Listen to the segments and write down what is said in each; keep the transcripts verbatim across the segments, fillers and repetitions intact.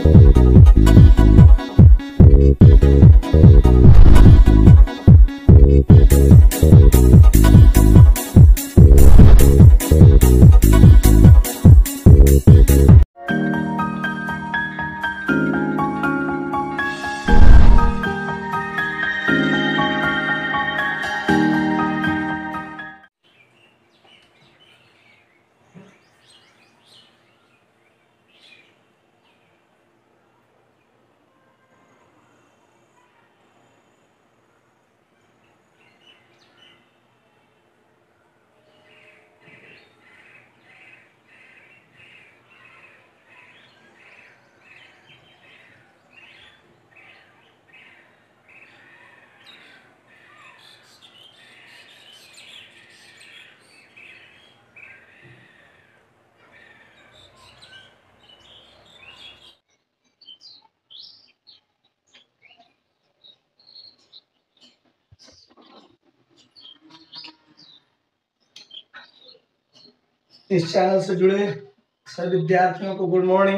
इस चैनल से जुड़े सभी विद्यार्थियों को गुड मॉर्निंग।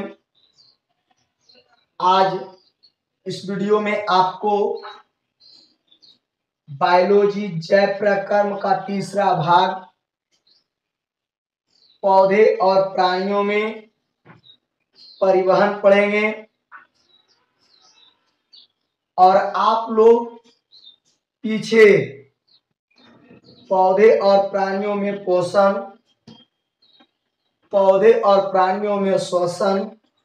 आज इस वीडियो में आपको बायोलॉजी जैव प्रकर्म का तीसरा भाग पौधे और प्राणियों में परिवहन पढ़ेंगे और आप लोग पीछे पौधे और प्राणियों में पोषण, पौधे और प्राणियों में श्वसन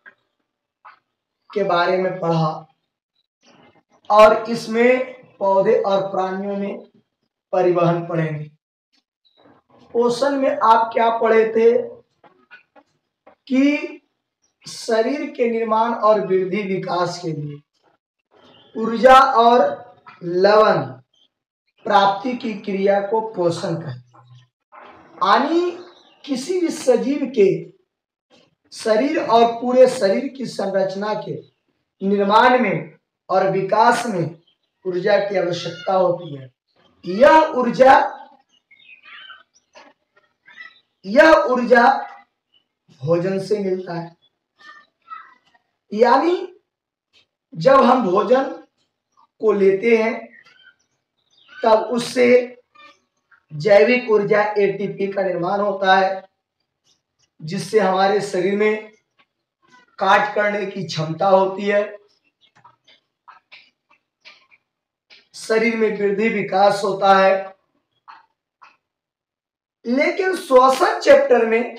के बारे में पढ़ा और इसमें पौधे और प्राणियों में परिवहन पढ़ेंगे। पोषण में आप क्या पढ़े थे कि शरीर के निर्माण और वृद्धि विकास के लिए ऊर्जा और लवण प्राप्ति की क्रिया को पोषण कहते हैं। यानी किसी भी सजीव के शरीर और पूरे शरीर की संरचना के निर्माण में और विकास में ऊर्जा की आवश्यकता होती है। यह ऊर्जा यह ऊर्जा भोजन से मिलता है। यानी जब हम भोजन को लेते हैं तब उससे जैविक ऊर्जा एटीपी का निर्माण होता है, जिससे हमारे शरीर में कार्य करने की क्षमता होती है, शरीर में वृद्धि विकास होता है। लेकिन श्वसन चैप्टर में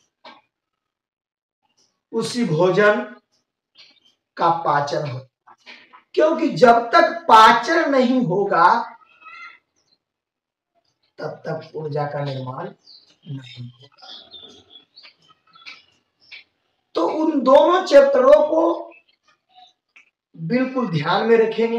उसी भोजन का पाचन होता है, क्योंकि जब तक पाचन नहीं होगा तब तक ऊर्जा का निर्माण नहीं होगा। तो उन दोनों चैप्टरों को बिल्कुल ध्यान में रखेंगे।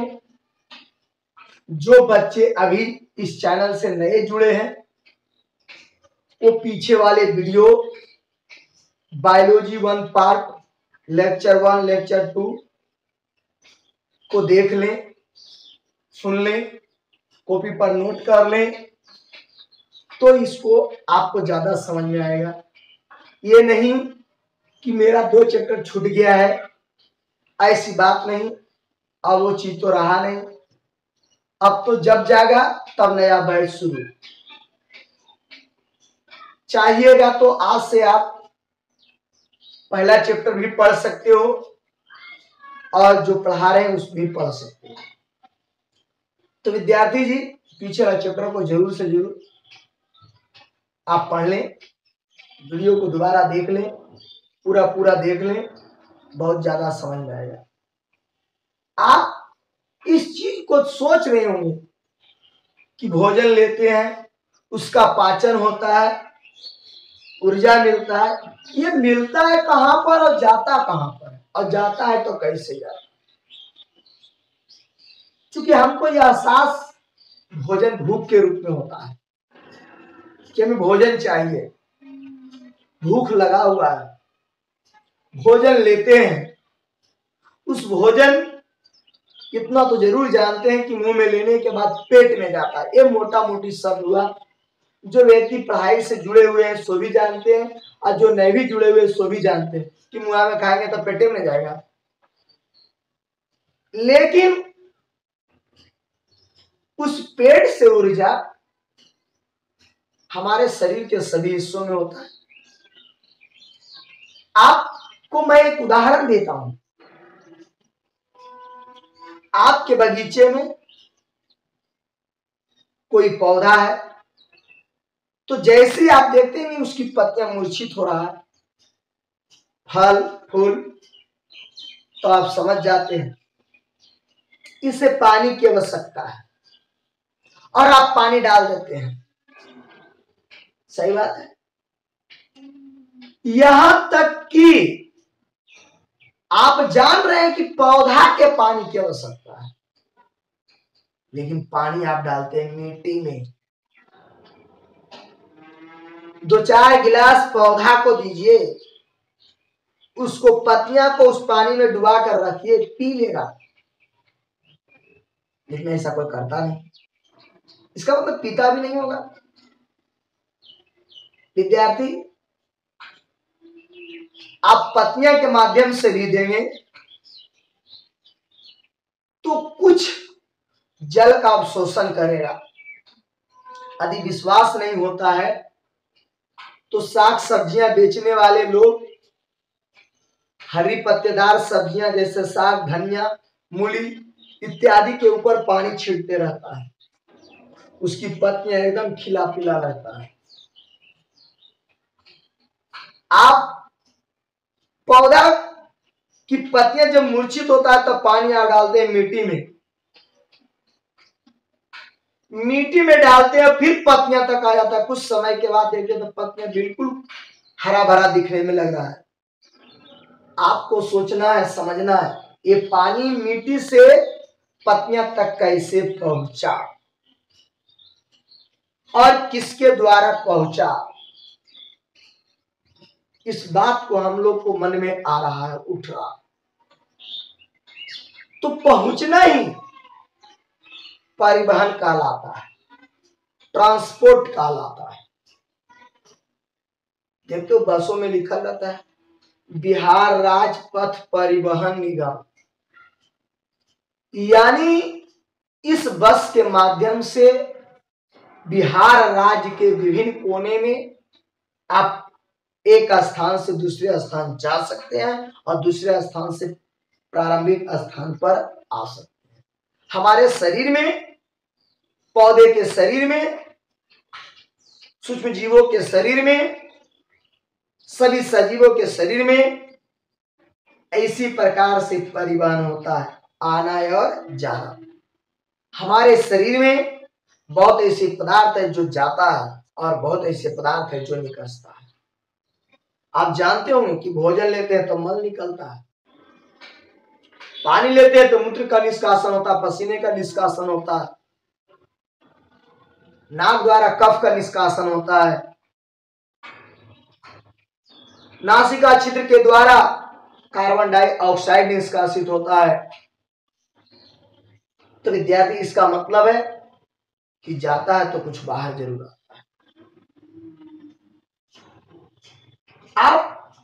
जो बच्चे अभी इस चैनल से नए जुड़े हैं वो पीछे वाले video biology one part lecture one lecture two को देख लें, सुन लें, कॉपी पर नोट कर लें, तो इसको आपको ज्यादा समझ में आएगा। ये नहीं कि मेरा दो चैप्टर छूट गया है, ऐसी बात नहीं। अब वो चीज तो रहा नहीं, अब तो जब जाएगा तब नया बैच शुरू। चाहिएगा तो आज से आप पहला चैप्टर भी पढ़ सकते हो और जो पढ़ा रहे हैं उसको भी पढ़ सकते हो। तो विद्यार्थी जी पीछे वाला चैप्टर को जरूर से जरूर आप पढ़ लें, वीडियो को दोबारा देख लें, पूरा पूरा देख लें, बहुत ज्यादा समझ में आएगा। आप इस चीज को सोच रहे होंगे कि भोजन लेते हैं, उसका पाचन होता है, ऊर्जा मिलता है। ये मिलता है कहां पर और जाता कहां पर है, और जाता है तो कैसे जाता है। क्योंकि हमको यह एहसास भोजन भूख के रूप में होता है कि हमें भोजन चाहिए, भूख लगा हुआ है, भोजन लेते हैं। उस भोजन इतना तो जरूर जानते हैं कि मुंह में लेने के बाद पेट में जाता है। ये मोटा मोटी शब्द हुआ। जो व्यक्ति पढ़ाई से जुड़े हुए हैं सो भी जानते हैं और जो नहीं भी जुड़े हुए सो भी जानते हैं कि मुंह में खाएंगे तो पेटे में जाएगा। लेकिन उस पेट से ऊर्जा हमारे शरीर के सभी हिस्सों में होता है। आपको मैं एक उदाहरण देता हूं। आपके बगीचे में कोई पौधा है, तो जैसे ही आप देखते हैं उसकी पत्तियां मूर्छित हो रहा है, फल फूल, तो आप समझ जाते हैं इसे पानी की आवश्यकता है और आप पानी डाल देते हैं। सही बात है। यहां तक कि आप जान रहे हैं कि पौधा के पानी की आवश्यकता है, लेकिन पानी आप डालते हैं मिट्टी में। दो चार गिलास पौधा को दीजिए, उसको पत्तियां को उस पानी में डुबा कर रखिए, पी लेगा, लेकिन ऐसा कोई करता नहीं। इसका मतलब पीता भी नहीं होगा। विद्यार्थी, आप पत्तियां के माध्यम से भी देंगे तो कुछ जल का अवशोषण करेगा। यदि विश्वास नहीं होता है तो साग सब्जियां बेचने वाले लोग हरी पत्तेदार सब्जियां जैसे साग, धनिया, मूली इत्यादि के ऊपर पानी छिड़कते रहता है, उसकी पत्तियां एकदम खिला पिला रहता है। आप पौधा की पत्तियां जब मूर्छित होता है तब पानी आप डालते हैं मिट्टी में, मिट्टी में डालते हैं, फिर पत्तियां तक आ जाता है। कुछ समय के बाद देखते तो पत्तियां बिल्कुल हरा भरा दिखने में लग रहा है। आपको सोचना है, समझना है, ये पानी मिट्टी से पत्तियां तक कैसे पहुंचा और किसके द्वारा पहुंचा, इस बात को हम लोग को मन में आ रहा है, उठ रहा। तो पहुंचना ही परिवहन कहलाता है, ट्रांसपोर्ट कहलाता है। देखते हो बसों में लिखा रहता है बिहार राज्य पथ परिवहन निगम, यानी इस बस के माध्यम से बिहार राज्य के विभिन्न कोने में आप एक स्थान से दूसरे स्थान जा सकते हैं और दूसरे स्थान से प्रारंभिक स्थान पर आ सकते हैं। हमारे शरीर में, पौधे के शरीर में, सूक्ष्म जीवों के शरीर में, सभी सजीवों के शरीर में इसी प्रकार से परिवहन होता है, आना और जाना। हमारे शरीर में बहुत ऐसे पदार्थ है जो जाता है और बहुत ऐसे पदार्थ है जो निकलता है। आप जानते होंगे कि भोजन लेते हैं तो मल निकलता है, पानी लेते हैं तो मूत्र का निष्कासन होता है, पसीने का निष्कासन होता है, नाक द्वारा कफ का निष्कासन होता है, नासिका छिद्र के द्वारा कार्बन डाइऑक्साइड निष्कासित होता है। तो विद्यार्थी, इसका मतलब है कि जाता है तो कुछ बाहर जरूर आता है। आप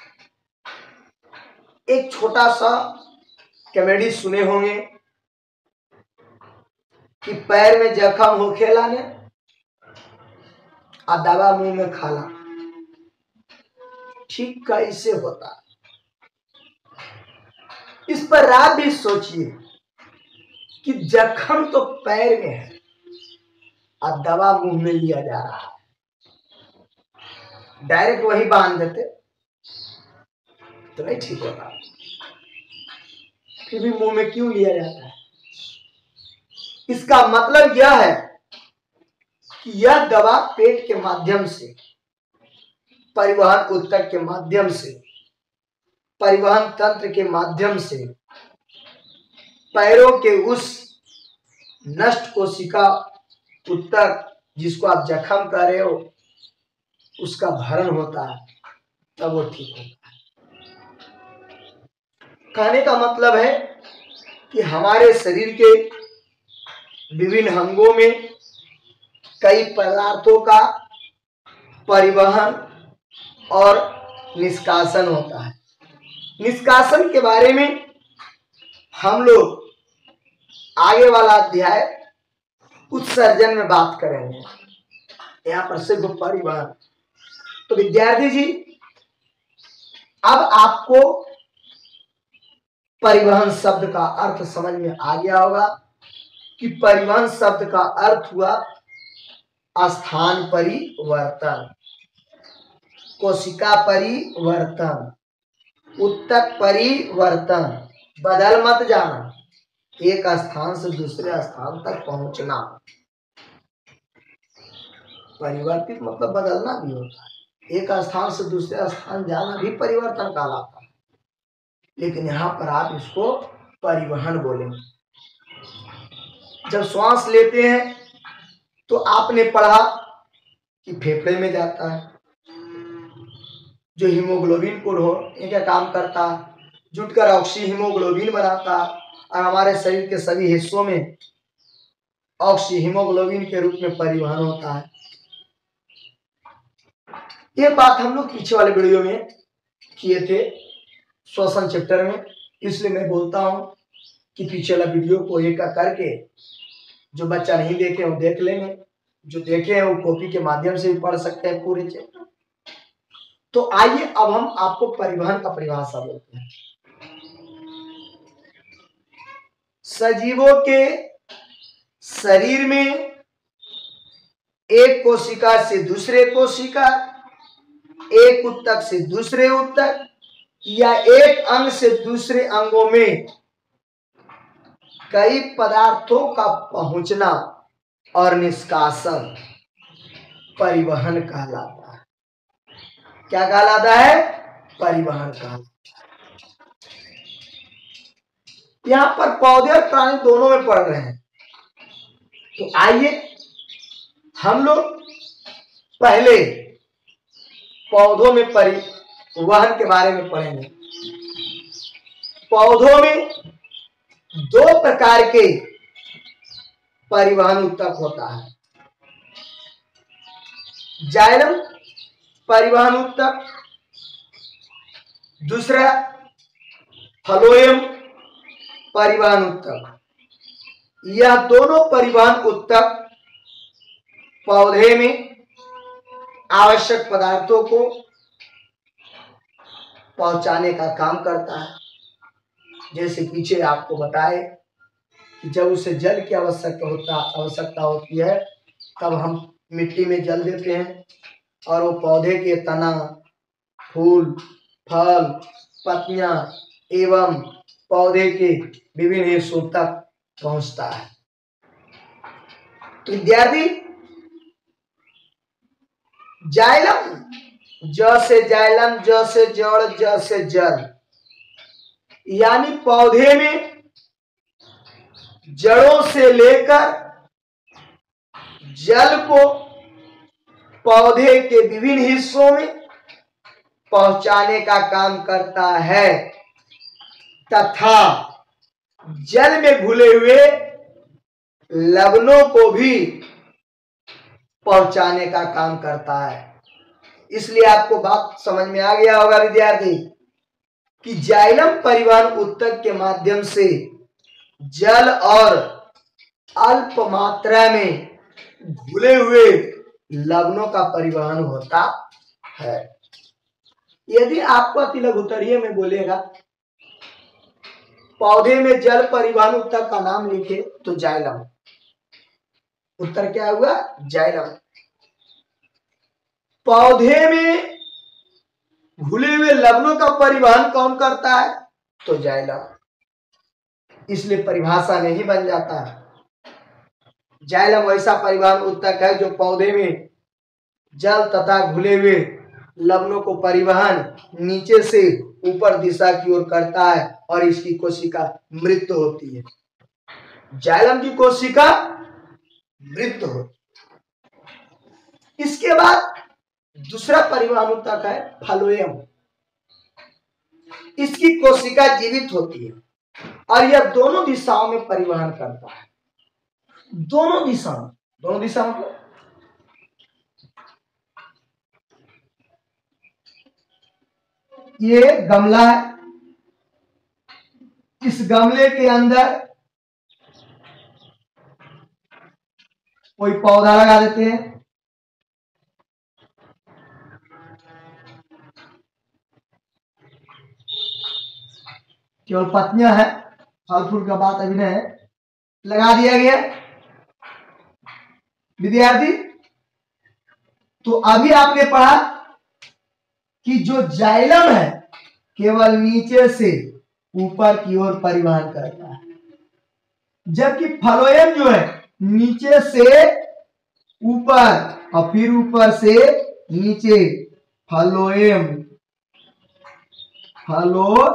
एक छोटा सा कॉमेडी सुने होंगे कि पैर में जख्म हो खेला ने आ दवा मुंह में खाला, ठीक कैसे होता? इस पर आप भी सोचिए कि जख्म तो पैर में है और दवा मुंह में लिया जा रहा है। डायरेक्ट वही बांध देते तो नहीं ठीक होता, फिर भी मुंह में क्यों लिया जाता है? इसका मतलब यह है कि यह दवा पेट के माध्यम से, परिवहन ऊतक के माध्यम से, परिवहन तंत्र के माध्यम से पैरों के उस नष्ट कोशिका ऊतक जिसको आप जख्म कर रहे हो उसका भरण होता है, तब वो ठीक होता है। कहने का मतलब है कि हमारे शरीर के विभिन्न अंगों में कई पदार्थों का परिवहन और निष्कासन होता है। निष्कासन के बारे में हम लोग आगे वाला अध्याय उत्सर्जन में बात करेंगे। यहाँ पर सिर्फ परिवहन। तो विद्यार्थी जी, अब आपको परिवहन शब्द का अर्थ समझ में आ गया होगा कि परिवहन शब्द का अर्थ हुआ स्थान परिवर्तन, कोशिका परिवर्तन, उत्तक परिवर्तन। बदल मत जाना, एक स्थान से दूसरे स्थान तक पहुंचना। परिवर्तित मतलब बदलना भी होता है, एक स्थान से दूसरे स्थान जाना भी परिवर्तन कहलाता है, लेकिन यहाँ पर आप इसको परिवहन बोलेंगे। जब श्वास लेते हैं तो आपने पढ़ा कि फेफड़े में जाता है, जो हीमोग्लोबिन पुल हो ये क्या काम करता है, जुटकर ऑक्सी हीमोग्लोबिन बनाता है और हमारे शरीर के सभी हिस्सों में ऑक्सी हीमोग्लोबिन के रूप में परिवहन होता है। ये बात हम लोग पीछे वाले वीडियो में किए थे, श्वसन चैप्टर में, इसलिए मैं बोलता हूं कि पीछे वाला वीडियो को एक करके जो बच्चा नहीं देखे वो देख लेंगे, जो देखे हैं वो कॉपी के माध्यम से भी पढ़ सकते हैं पूरे चैप्टर। तो आइए अब हम आपको परिवहन का परिभाषा बोलते हैं। सजीवों के शरीर में एक कोशिका से दूसरे कोशिका, एक उत्तक से दूसरे उत्तक या एक अंग से दूसरे अंगों में कई पदार्थों का पहुंचना और निष्कासन परिवहन कहलाता है। क्या कहलाता है? परिवहन कहलाता है। यहां पर पौधे और प्राणी दोनों में पढ़ रहे हैं। तो आइए हम लोग पहले पौधों में परिवहन के बारे में पढ़ेंगे। पौधों में दो प्रकार के परिवहन उत्तक होता है। जाइलम परिवहन उत्तक, दूसरा फ्लोएम परिवहन उत्तक। यह दोनों परिवहन उत्तक पौधे में आवश्यक पदार्थों को पहुंचाने का काम करता है। जैसे पीछे आपको बताए कि जब उसे जल की आवश्यकता होता आवश्यकता होती है तब हम मिट्टी में जल देते हैं और वो पौधे के तना, फूल, फल, पत्तियां एवं पौधे के विभिन्न हिस्सों तक पहुंचता है। तो विद्यार्थी, जाइलम, ज से जाइलम, ज से जड़, ज से जल, यानी पौधे में जड़ों से लेकर जल को पौधे के विभिन्न हिस्सों में पहुंचाने का काम करता है तथा जल में घुले हुए लवणों को भी पहुंचाने का काम करता है। इसलिए आपको बात समझ में आ गया होगा विद्यार्थी कि जाइलम परिवहन उत्तक के माध्यम से जल और अल्प मात्रा में घुले हुए लवणों का परिवहन होता है। यदि आपको अति लघुत्तरीय में बोलेगा पौधे में जल परिवहन उत्तक का नाम लिखे तो जाइलम, उत्तर क्या हुआ? जाइलम। पौधे में घुले हुए लवणों का परिवहन कौन करता है? तो जाइलम। इसलिए परिभाषा में ही बन जाता है। जाइलम वैसा परिवहन उत्तक है जो पौधे में जल तथा घुले हुए लवणों को परिवहन नीचे से ऊपर दिशा की ओर करता है और इसकी कोशिका मृत होती है। जाइलम की कोशिका मृत होती है। इसके बाद दूसरा परिवहन उत्तक है फ्लोएम। इसकी कोशिका जीवित होती है और यह दोनों दिशाओं में परिवहन करता है। दोनों दिशा दोनों दिशा मतलब ये गमला है, इस गमले के अंदर कोई पौधा लगा देते हैं, केवल पत्तियां है, फल फूल का बात अभी नहीं है, लगा दिया गया विद्यार्थी। तो अभी आपने पढ़ा कि जो जाइलम है केवल नीचे से ऊपर की ओर परिवहन करता है, जबकि फ्लोएम जो है नीचे से ऊपर और फिर ऊपर से नीचे। फ्लोएम फ्लोएम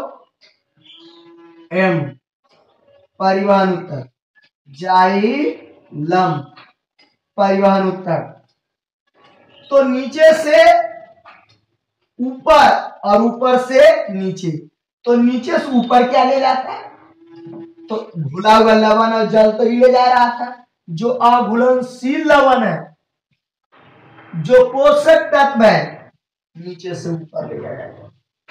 परिवहन उत्तर, जाइलम परिवहन उत्तर। तो नीचे से ऊपर और ऊपर से नीचे, तो नीचे से ऊपर क्या ले जाता है, तो घुला हुआ लवण और जल तो ही ले जा रहा था। जो अघुलनशील लवण है, जो पोषक तत्व है, नीचे से ऊपर ले जाएगा।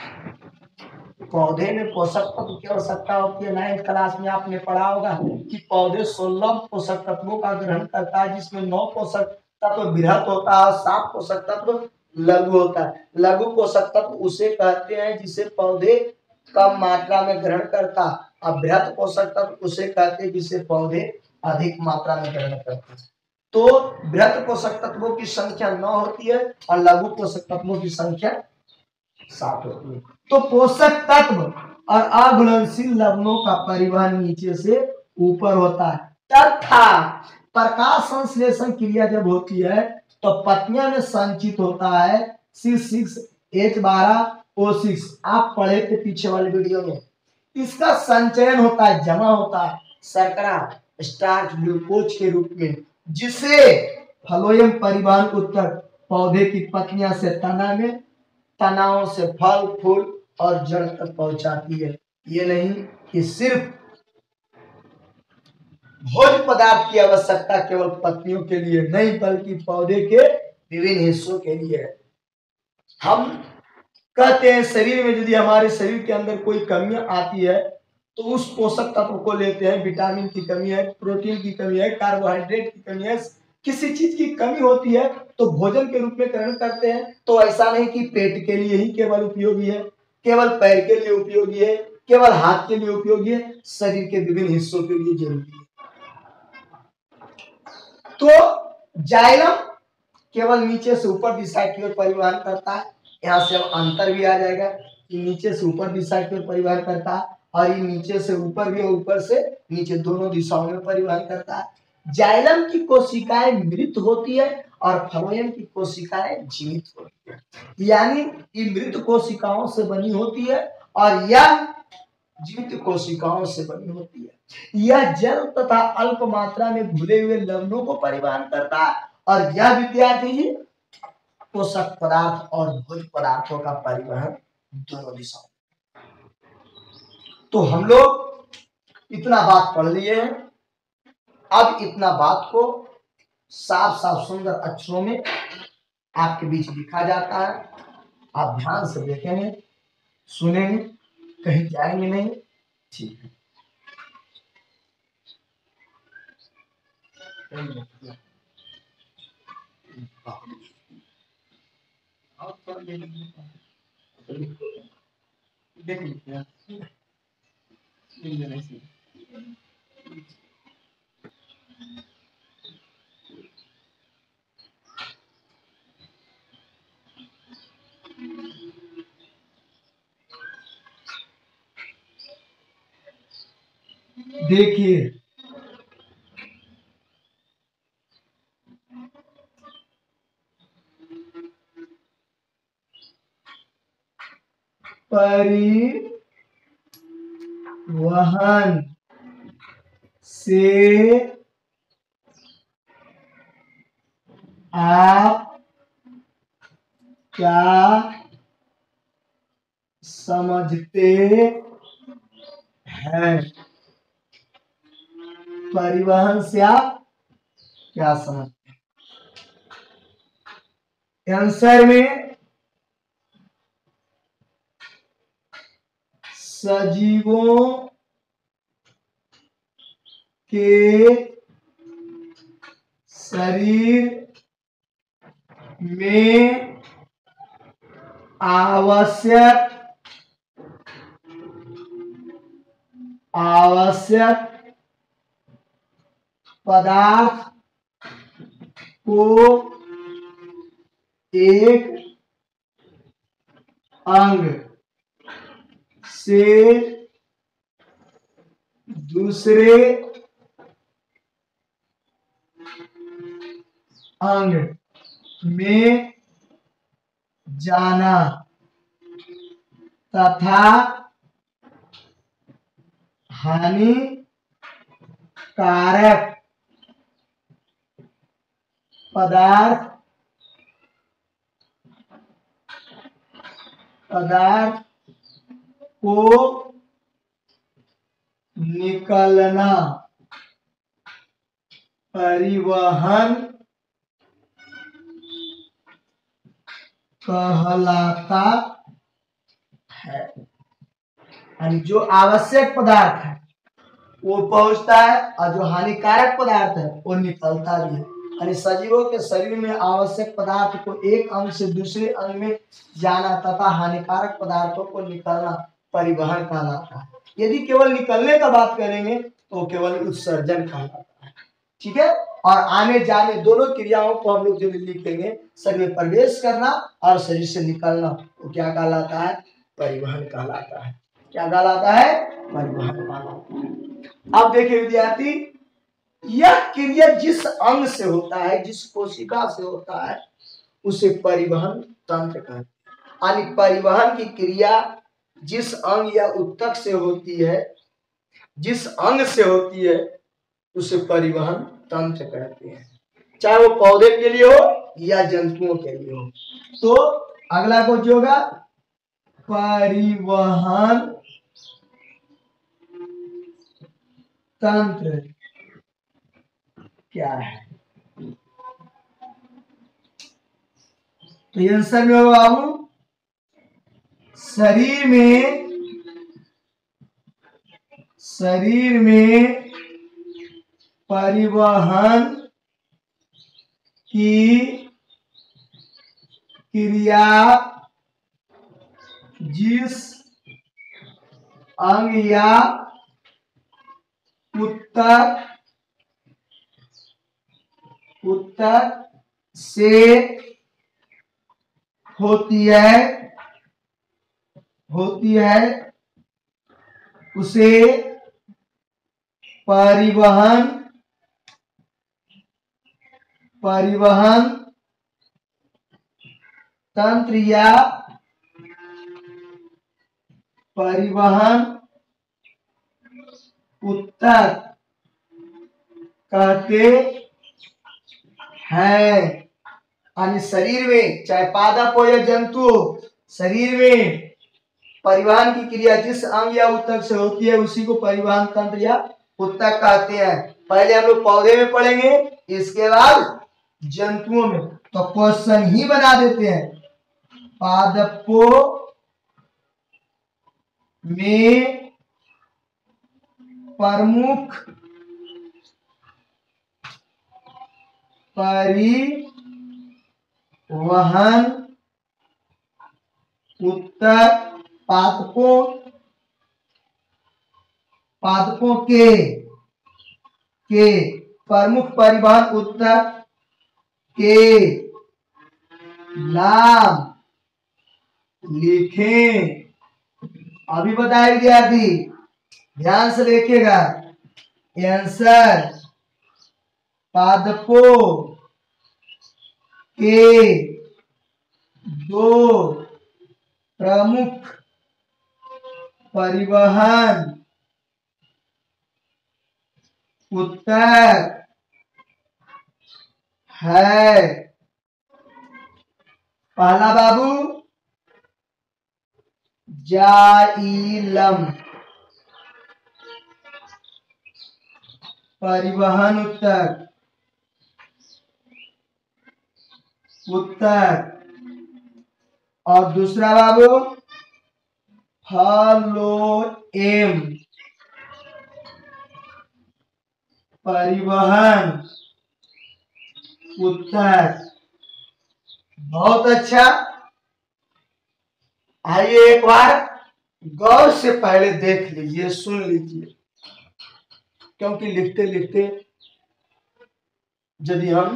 पौधे में पोषक तत्व की आवश्यकता होती है। नाइन्थ क्लास में आपने पढ़ा होगा कि पौधे सोलह पोषक तत्वों का ग्रहण करता है, जिसमें नौ पोषक तत्व बृहत होता है और सात पोषक तत्व लघु होता है। लघु पोषक तत्व उसे कहते हैं जिसे पौधे कम मात्रा में ग्रहण करता, और बृहत पोषक तत्व उसे कहते हैं जिसे पौधे अधिक मात्रा में ग्रहण करते हैं। तो बृहत पोषक तत्वों की संख्या नौ होती है और लघु पोषक तत्वों की संख्या सात होती है। तो पोषक तत्व और अघुलनशील लवणों का परिवहन नीचे से ऊपर होता है, तथा प्रकाश संश्लेषण क्रिया जब होती है तो पत्तियां में संचित होता है C six H twelve O six. आप पढ़े थे पीछे वाले वीडियो में। इसका संचयन होता है, जमा होता है शर्करा स्टार्च ग्लूकोज के रूप में, जिसे फ्लोएम परिवहन उत्तर पौधे की पत्तियां से तना में, तनाओं से फल फूल और जड़ तक पहुंचाती है। ये नहीं कि सिर्फ भोज्य पदार्थ की आवश्यकता केवल पत्तियों के लिए नहीं, बल्कि पौधे के विभिन्न हिस्सों के लिए है। हम कहते हैं शरीर में यदि हमारे शरीर के अंदर कोई कमियां आती है तो उस पोषक तत्व को लेते हैं। विटामिन की कमी है, प्रोटीन की कमी है, कार्बोहाइड्रेट की कमी है, किसी चीज की कमी होती है तो भोजन के रूप में ग्रहण करते हैं। तो ऐसा नहीं कि पेट के लिए ही केवल उपयोगी है, केवल पैर के लिए उपयोगी है, केवल हाथ के लिए उपयोगी है, शरीर के विभिन्न हिस्सों के लिए जरूरी है। तो जाइलम केवल नीचे से ऊपर दिशा की ओर परिवहन करता है। यहाँ से अब अंतर भी आ जाएगा कि नीचे से ऊपर दिशा की ओर परिवहन करता है और ये नीचे से ऊपर भी और ऊपर से नीचे दोनों दिशाओं में परिवहन करता है। जाइलम की कोशिकाएं मृत होती है और फ्लोएम की कोशिकाएं जीवित होती है, यानी ये मृत कोशिकाओं से बनी होती है और यह जीवित कोशिकाओं से बनी होती है। यह जल तथा अल्प मात्रा में घुले हुए लवणों को परिवहन करता है और यह विद्यार्थी जी पोषक पदार्थ और भोज्य पदार्थों का परिवहन दोनों दिशाओं। तो हम लोग इतना बात पढ़ लिए हैं। अब इतना बात को साफ साफ सुंदर अक्षरों में आपके बीच लिखा जाता है। आप ध्यान से देखेंगे, सुनेंगे, कहीं जाएंगे नहीं। ठीक है, देखिए परिवहन से आप क्या समझते हैं? परिवहन से आप क्या समझते हैं? आंसर में सजीवों के शरीर में आवश्यक आवश्यक पदार्थ को एक अंग से दूसरे अंग में जाना तथा हानिकारक पदार्थ पदार्थ को निकलना परिवहन कहलाता है। यानी जो आवश्यक पदार्थ है वो पहुंचता है और जो हानिकारक पदार्थ है वो निकलता भी है। यानी सजीवों के शरीर में आवश्यक पदार्थ को एक अंग से दूसरे अंग में जाना तथा हानिकारक पदार्थों को निकलना परिवहन कहलाता है। यदि केवल निकलने का बात करेंगे तो केवल उत्सर्जन कहलाता है। ठीक है। और आने जाने दोनों क्रियाओं को हम लोग जो लिखेंगे, शरीर में प्रवेश करना और शरीर से निकलना, वो क्या कहलाता है? परिवहन कहलाता है। क्या कहलाता है? परिवहन कहलाता है। अब देखिए विद्यार्थी, यह क्रिया जिस अंग से होता है, जिस कोशिका से होता है, उसे परिवहन तंत्र कहते हैं। यानी परिवहन की क्रिया जिस अंग या उत्तक से होती है, जिस अंग से होती है, उसे परिवहन तंत्र कहते हैं। चाहे वो पौधे के लिए हो या जंतुओं के लिए हो। तो अगला कुछ होगा परिवहन तंत्र क्या है? तो आंसर में होगा बाबू, शरीर में शरीर में परिवहन की क्रिया जिस अंग या उत्तक उत्तक से होती है होती है उसे परिवहन परिवहन तंत्र या परिवहन उत्तक कहते हैं। यानी शरीर में, चाहे पादप हो या जंतु हो, शरीर में परिवहन की क्रिया जिस अंग या उत्तक से होती है उसी को परिवहन तंत्र या उत्तक कहते हैं। पहले हम लोग पौधे में पढ़ेंगे, इसके बाद जंतुओं में। तो क्वेश्चन ही बना देते हैं, पादपों में प्रमुख परिवहन उत्तक पादपों पादपों के के प्रमुख परिवहन उत्तक के नाम लिखें। अभी बताया विद्यार्थी, ध्यान से लिखेगा। आंसर पादपों के दो प्रमुख परिवहन उत्तक है। पहला बाबू जाइलम परिवहन उत्तक उत्तक और दूसरा बाबू फ्लोएम परिवहन उत्तर। बहुत अच्छा। आइए एक बार गौर से पहले देख लीजिए, सुन लीजिए, क्योंकि लिखते लिखते यदि हम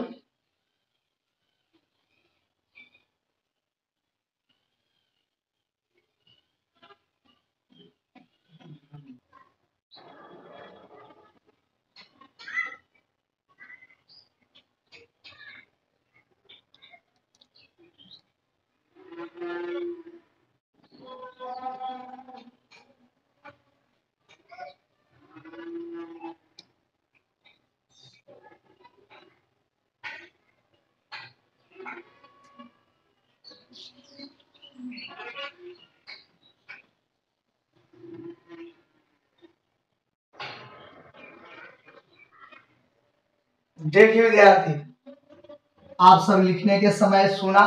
देखिए विद्यार्थी, आप सब लिखने के समय सुना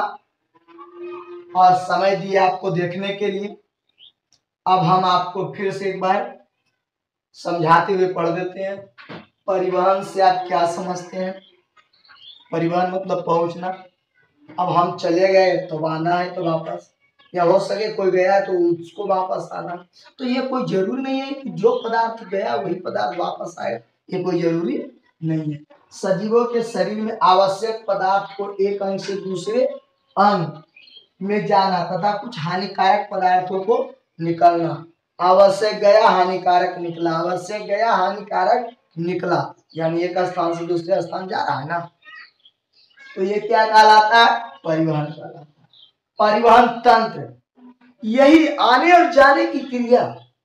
और समय दिया आपको देखने के लिए। अब हम आपको फिर से एक बार समझाते हुए पढ़ देते हैं। परिवहन से आप क्या समझते हैं? परिवहन मतलब पहुंचना। अब हम चले गए तो आना है तो वापस, या हो सके कोई गया है तो उसको वापस आना। तो ये कोई जरूरी नहीं है कि जो पदार्थ गया वही पदार्थ वापस आए, ये कोई जरूरी नहीं है। सजीवों के शरीर में आवश्यक पदार्थ को एक अंग से दूसरे अंग में जाना तथा कुछ हानिकारक पदार्थों को निकलना। आवश्यक गया, हानिकारक निकला, आवश्यक गया, हानिकारक निकला, यानी एक स्थान से दूसरे स्थान जा रहा है ना, तो ये क्या कहलाता है? परिवहन कहलाता है। परिवहन तंत्र, यही आने और जाने की क्रिया,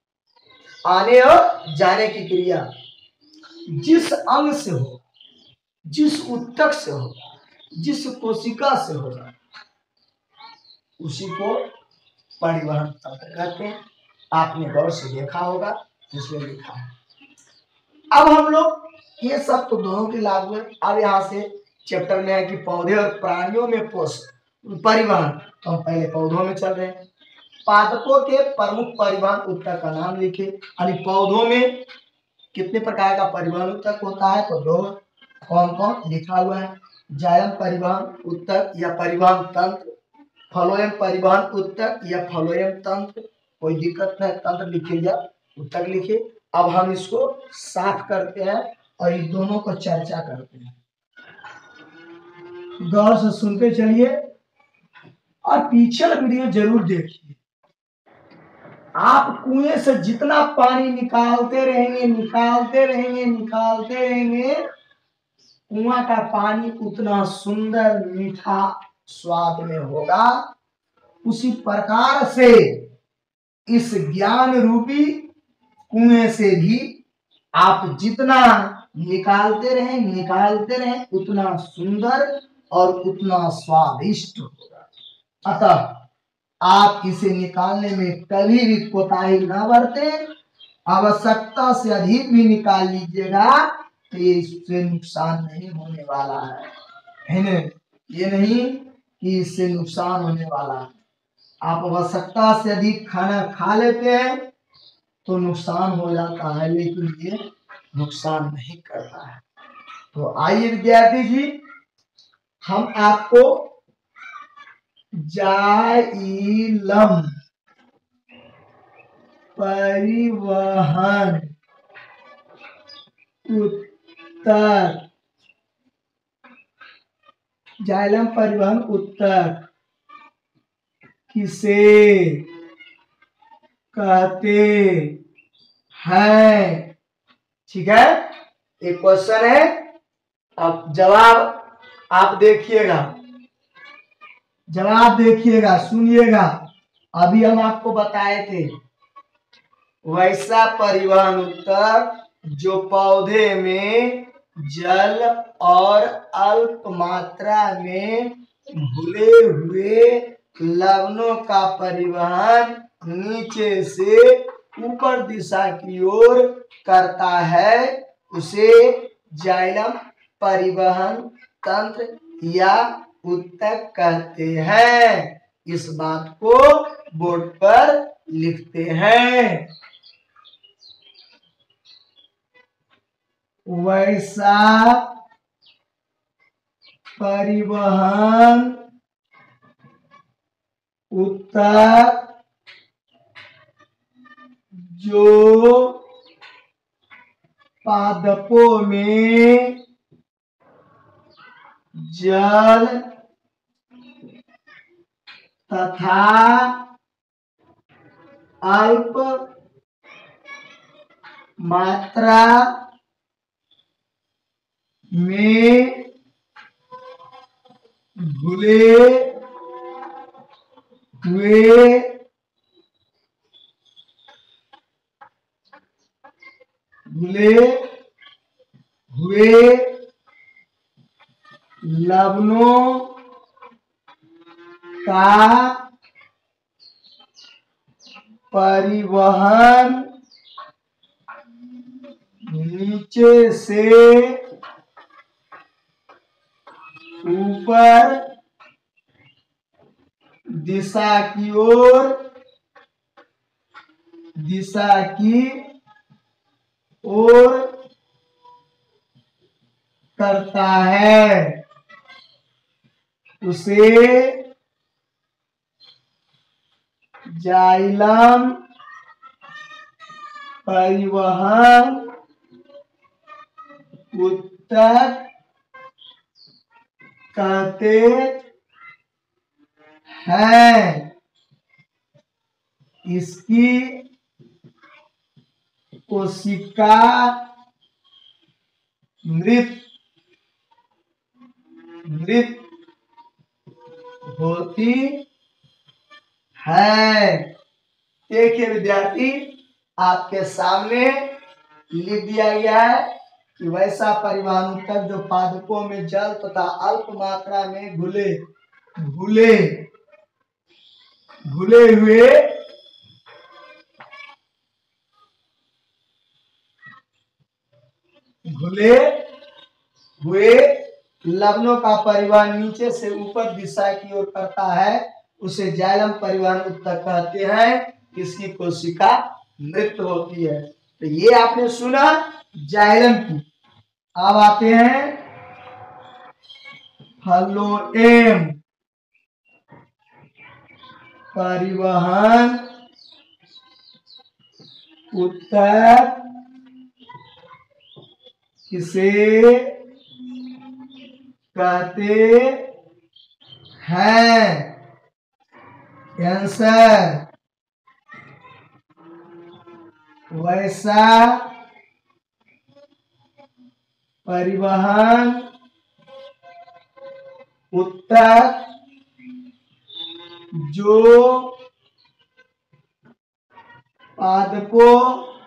आने और जाने की क्रिया जिस अंग से हो, जिस ऊतक से हो, जिस कोशिका से होगा, उसी को परिवहन तंत्र कहते हैं। आपने गौर से देखा होगा, इसलिए लिखा है। अब हम लोग ये सब तो दोनों के लागू है। अब यहाँ से चैप्टर में है कि पौधे और प्राणियों में पोषण परिवहन, तो हम पहले पौधों में चल रहे हैं। पादपों के प्रमुख परिवहन ऊतक का नाम लिखे, यानी पौधों में कितने प्रकार का परिवहन ऊतक होता है? तो दो। कौन कौन लिखा हुआ है? जायम परिवहन ऊतक या परिवहन तंत्र, फलोयम परिवहन ऊतक या फलोयम तंत्र। कोई दिक्कत नहीं, तंत्र लिखिए या ऊतक लिखिए। अब हम इसको साफ करते हैं और इन दोनों को चर्चा करते हैं। गौर से सुनते चलिए और पीछे वीडियो जरूर देखिए। आप कुएं से जितना पानी निकालते रहेंगे निकालते रहेंगे निकालते रहेंगे, कुआं का पानी उतना सुंदर मीठा स्वाद में होगा। उसी प्रकार से इस ज्ञान रूपी कुएं से भी आप जितना निकालते रहें निकालते रहें उतना सुंदर और उतना स्वादिष्ट होगा। अतः आप इसे निकालने में कभी भी कोताही न बरतें। आवश्यकता से अधिक भी निकाल लीजिएगा तो ये इससे नुकसान नहीं होने वाला है, है ना? ये नहीं कि इससे नुकसान होने वाला है। आप आवश्यकता से अधिक खाना खा लेते हैं तो नुकसान हो जाता है, लेकिन ये नुकसान नहीं करता है। तो आइए विद्यार्थी जी, हम आपको जाइलम परिवहन ऊतक, जाइलम परिवहन ऊतक किसे कहते हैं? ठीक है, एक क्वेश्चन है, अब जवाब आप देखिएगा, जवाब देखिएगा, सुनिएगा। अभी हम आपको बताए थे वैसा परिवहन ऊतक जो पौधे में जल और अल्प मात्रा में घुले हुए लवणों का परिवहन नीचे से ऊपर दिशा की ओर करता है, उसे जाइलम परिवहन तंत्र या ऊतक कहते हैं। इस बात को बोर्ड पर लिखते हैं। वैसा परिवहन ऊतक जो पादपों में जल तथा अल्प मात्रा में घुले हुए घुले हुए लवणों का परिवहन नीचे से ऊपर दिशा की ओर दिशा की ओर करता है, उसे जाइलम परिवहन ऊतक कहते हैं। इसकी कोशिका मृत मृत होती है। देखिए विद्यार्थी, आपके सामने लिख दिया गया है कि वैसा परिवहन ऊतक जो पादपों में जल तथा अल्प मात्रा में घुले घुले घुले हुए घुले हुए लवणों का परिवहन नीचे से ऊपर दिशा की ओर करता है, उसे जाइलम परिवहन ऊतक कहते हैं। इसकी कोशिका मृत होती है। तो ये आपने सुना जाइलम की। अब आते हैं फ्लोएम परिवहन ऊतक किसे कहते हैं? आंसर वैसा परिवहन ऊतक जो पादपों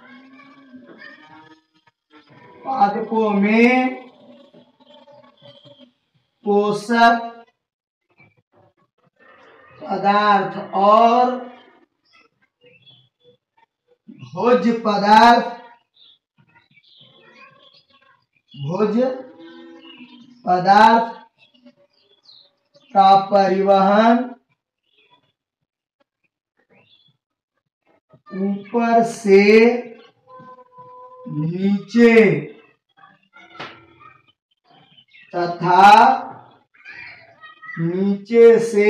पादपों में पोषक पदार्थ और भोज्य पदार्थ भोज्य पदार्थ का परिवहन ऊपर से नीचे तथा नीचे से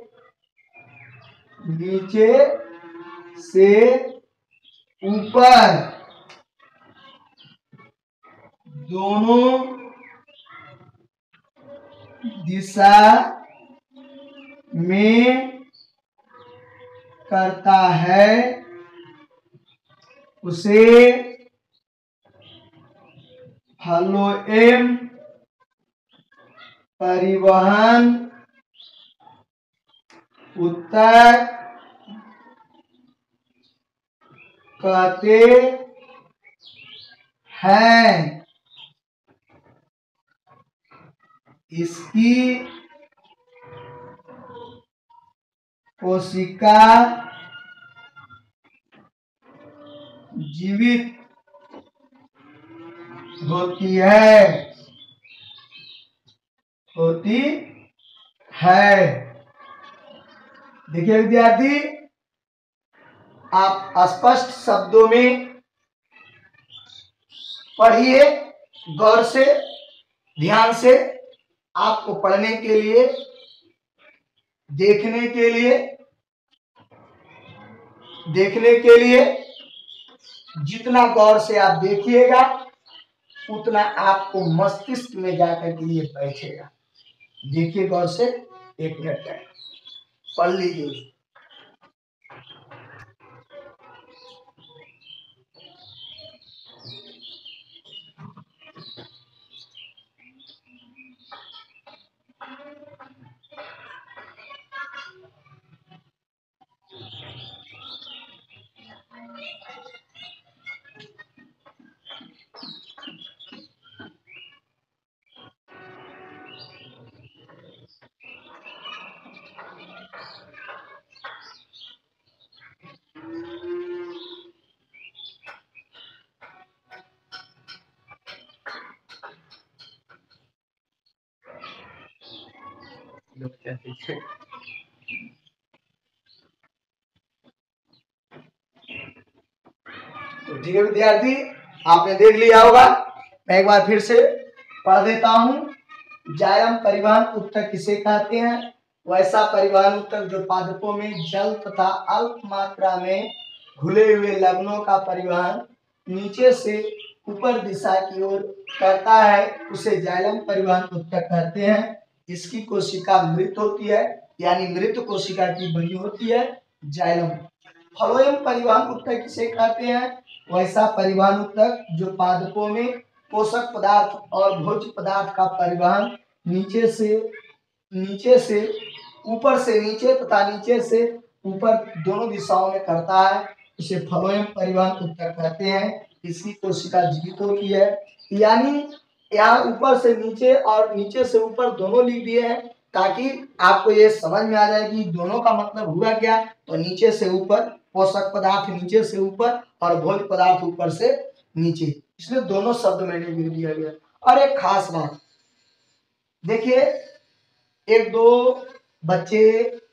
नीचे से ऊपर दोनों दिशा में करता है, उसे फ्लोएम परिवहन ऊतक कहते हैं। इसकी कोशिका जीवित होती है होती है देखिए विद्यार्थी, आप स्पष्ट शब्दों में पढ़िए, गौर से, ध्यान से। आपको पढ़ने के लिए, देखने के लिए, देखने के लिए जितना गौर से आप देखिएगा उतना आपको मस्तिष्क में जाकर के लिए बैठेगा। देखिए गौर से, एक मिनट तक पढ़ लीजिए। तो ठीक है विद्यार्थी, आपने देख लिया होगा। मैं एक बार फिर से पढ़ देता हूं। जायलम परिवहन उत्तक किसे कहते हैं? वैसा परिवहन उत्तक जो पादपों में जल तथा अल्प मात्रा में घुले हुए लवणों का परिवहन नीचे से ऊपर दिशा की ओर करता है, उसे जायलम परिवहन उत्तक कहते हैं। इसकी कोशिका मृत होती है, यानी मृत कोशिका की बनी होती है जाइलम। फ्लोएम परिवहन उत्तक किसे कहते हैं? वैसा परिवहन उत्तक जो पादपों में पोषक पदार्थ और भोज्य पदार्थ का परिवहन नीचे से नीचे से ऊपर से नीचे तथा नीचे से ऊपर दोनों दिशाओं में करता है, उसे फ्लोएम परिवहन उत्तक कहते हैं। इसकी कोशिका जीवित होती है, यानी यहाँ ऊपर से नीचे और नीचे से ऊपर दोनों लिख दिए हैं ताकि आपको ये समझ में आ जाए कि दोनों का मतलब हुआ क्या। तो नीचे से ऊपर पोषक पदार्थ नीचे से ऊपर और भोज्य पदार्थ ऊपर से नीचे, इसलिए दोनों शब्द मैंने लिख दिया गया। और एक खास बात देखिए, एक दो बच्चे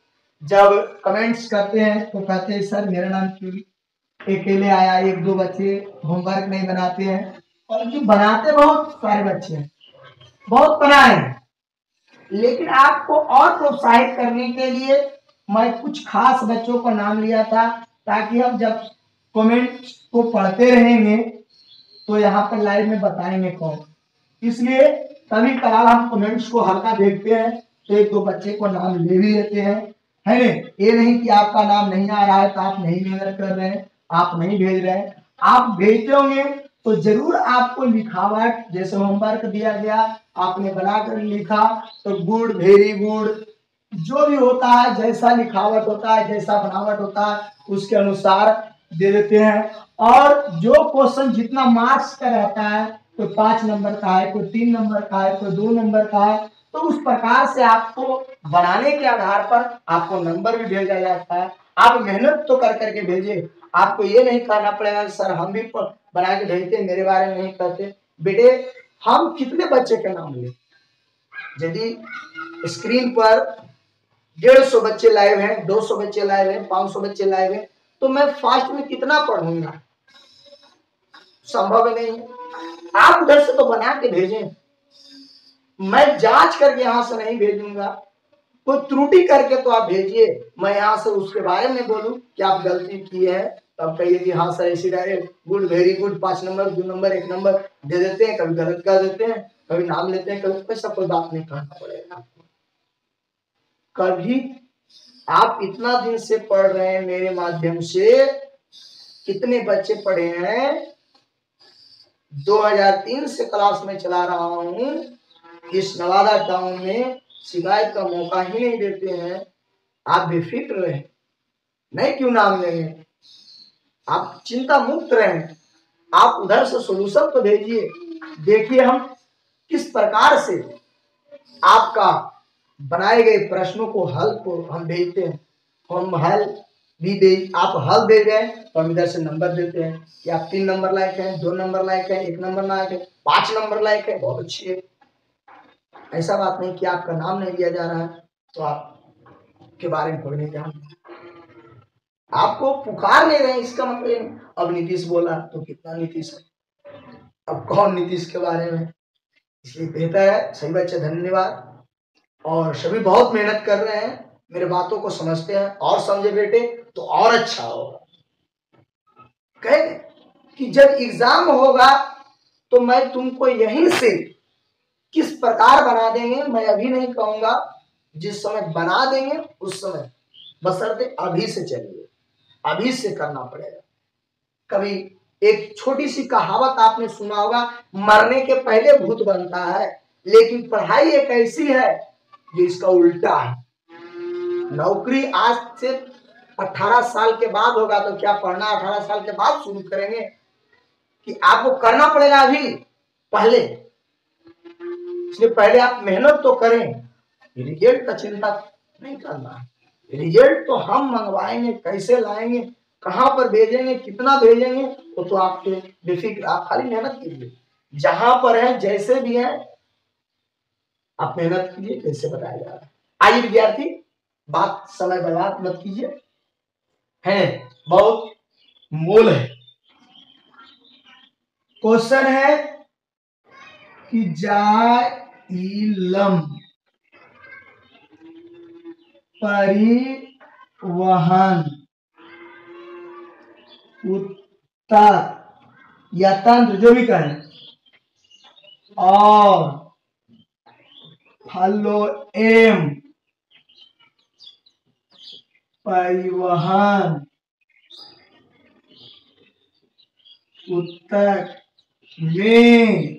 जब कमेंट्स करते हैं तो कहते हैं सर मेरा नाम क्यों अकेले आया। एक दो बच्चे होमवर्क नहीं बनाते हैं, और जो बनाते बहुत सारे बच्चे हैं, बहुत बनाए हैं, लेकिन आपको और प्रोत्साहित करने के लिए मैं कुछ खास बच्चों का नाम लिया था, ताकि हम जब कमेंट को पढ़ते रहेंगे तो यहाँ पर लाइव में बताएंगे कौन। इसलिए कभी कभार हम कमेंट्स को हल्का देखते हैं तो एक दो बच्चे को नाम ले भी लेते हैं, है ना। ये नहीं कि आपका नाम नहीं आ रहा है तो आप नहीं मेहनत कर रहे हैं, आप नहीं भेज रहे हैं। आप भेजते होंगे तो जरूर आपको लिखावट, जैसे होमवर्क दिया गया आपने बनाकर लिखा तो गुड, वेरी गुड, जो भी होता है, जैसा लिखावट होता है, जैसा बनावट होता है, उसके अनुसार दे देते हैं। और जो क्वेश्चन जितना मार्क्स का रहता है, कोई पांच नंबर का है, कोई तीन नंबर का है, कोई दो नंबर का है, तो उस प्रकार से आपको बनाने के आधार पर आपको नंबर भी भेजा जाता है। आप मेहनत तो कर करके भेजे, आपको ये नहीं कहना पड़ेगा सर हम भी बना के भेजते, मेरे बारे में नहीं कहते। बेटे हम कितने बच्चे के नाम ले, यदि स्क्रीन पर डेढ़ सौ बच्चे लाइव हैं, दो सौ बच्चे लाइव हैं, पांच सौ बच्चे लाइव हैं, तो मैं फास्ट में कितना पढ़ूंगा? संभव नहीं है। आप उधर से तो बना के भेजें, मैं जांच करके यहां से नहीं भेजूंगा। कोई त्रुटि करके तो आप भेजिए, मैं यहाँ से उसके बारे में बोलूं कि आप गलती की है, तब कहिए कि हाँ सर ऐसी डायरेक्ट गुड, वेरी गुड, पांच नंबर, दो नंबर, एक नंबर दे देते हैं, कभी गलत कर देते हैं, कभी नाम लेते हैं, कभी ऐसा कोई बात नहीं कहना पड़ेगा आपको। कभी आप इतना दिन से पढ़ रहे हैं मेरे माध्यम से, कितने बच्चे पढ़े हैं? दो हज़ार तीन से क्लास में चला रहा हूं, इस नवादा टाउन में शिकायत का मौका ही नहीं देते हैं। आप बेफिक्र रहें, नहीं क्यों नाम लेंगे, आप चिंता मुक्त रहें, आप उधर से सोल्यूशन तो भेजिए। देखिए हम किस प्रकार से आपका बनाए गए प्रश्नों को हल को हम भेजते हैं। हम हल भी भेज, आप हल दे गए तो हम इधर से नंबर देते हैं कि आप तीन नंबर लायक हैं, दो नंबर लायक हैं, एक नंबर लायक है, पांच नंबर लायक है, बहुत अच्छी है। ऐसा बात नहीं कि आपका नाम नहीं लिया जा रहा है तो आप के बारे में कोई नहीं जानता, आपको पुकार ले रहे हैं, इसका मतलब। अब नीतीश बोला तो कितना नीतीश है, अब कौन नीतीश के बारे में इसलिए बेहतर है। सही बच्चे धन्यवाद। और सभी बहुत मेहनत कर रहे हैं, मेरे बातों को समझते हैं, और समझे बेटे तो और अच्छा होगा। कहेंगे कि जब एग्जाम होगा तो मैं तुमको यहीं से किस प्रकार बना देंगे मैं अभी नहीं कहूंगा, जिस समय बना देंगे उस समय बशर्ते अभी से चलिए, अभी से करना पड़ेगा। कभी एक छोटी सी कहावत आपने सुना होगा, मरने के पहले भूत बनता है, लेकिन पढ़ाई एक ऐसी है जो इसका उल्टा है। नौकरी आज से अठारह साल के बाद होगा तो क्या पढ़ना अठारह साल के बाद शुरू करेंगे कि आपको करना पड़ेगा अभी पहले। इसलिए पहले आप मेहनत तो करें, रिजल्ट का चिंता नहीं करना है। रिजल्ट तो हम मंगवाएंगे, कैसे लाएंगे, कहां पर भेजेंगे, कितना भेजेंगे, वो तो आपके बेफिक्र, आप खाली मेहनत कीजिए। जहां पर है जैसे भी है आप मेहनत कीजिए, कैसे बताया जा रहा है। आइए विद्यार्थी, बात समय बर्बाद मत कीजिए, है बहुत मोल है। क्वेश्चन है कि जाइलम परिवहन उत्तर या तंत्र जो भी कहें और फ्लोएम परिवहन उत्तर में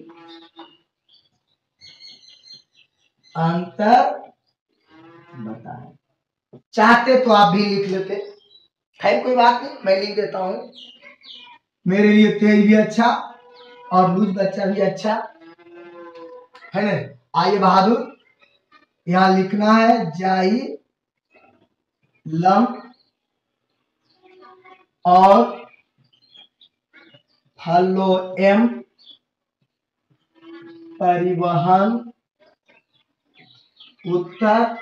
अंतर बताएं। चाहते तो आप भी लिख लेते, है कोई बात नहीं, मैं लिख देता हूं, मेरे लिए तेज भी अच्छा और लूज बच्चा भी अच्छा है ना। आइए बहादुर, यहां लिखना है जाई लम और फ्लोएम परिवहन उत्तर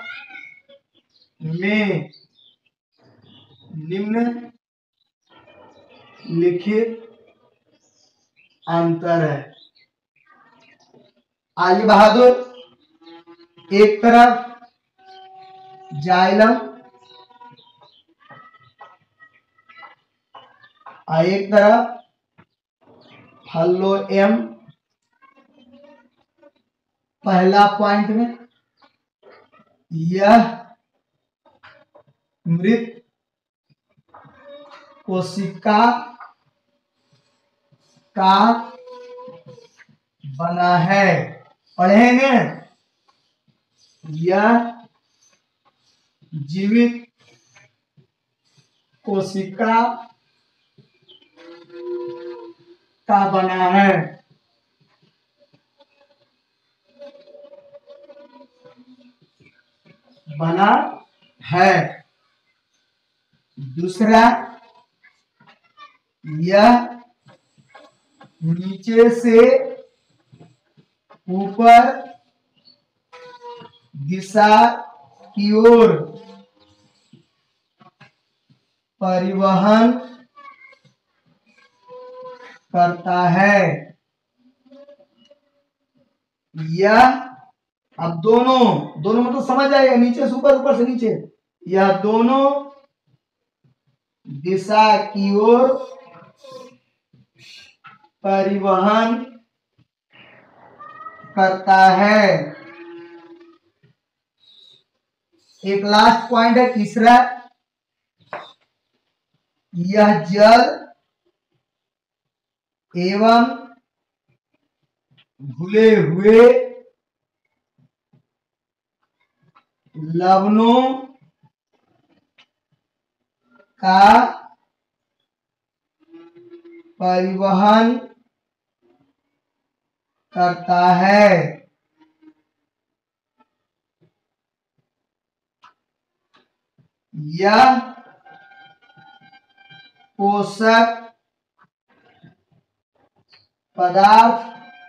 में निम्न लिखित अंतर है। आइए बहादुर, एक तरफ जाइलम और एक तरफ फ्लोएम। पहला पॉइंट में यह मृत कोशिका का बना है, पढ़ेंगे। यह जीवित कोशिका का बना है। बना है। दूसरा, यह नीचे से ऊपर दिशा की ओर परिवहन करता है। यह, अब दोनों दोनों मतलब समझ आएगा, नीचे से ऊपर, ऊपर से नीचे, यह दोनों दिशा की ओर परिवहन करता है। एक लास्ट पॉइंट है तीसरा, यह जल एवं घुले हुए लवणों का परिवहन करता है। यह पोषक पदार्थ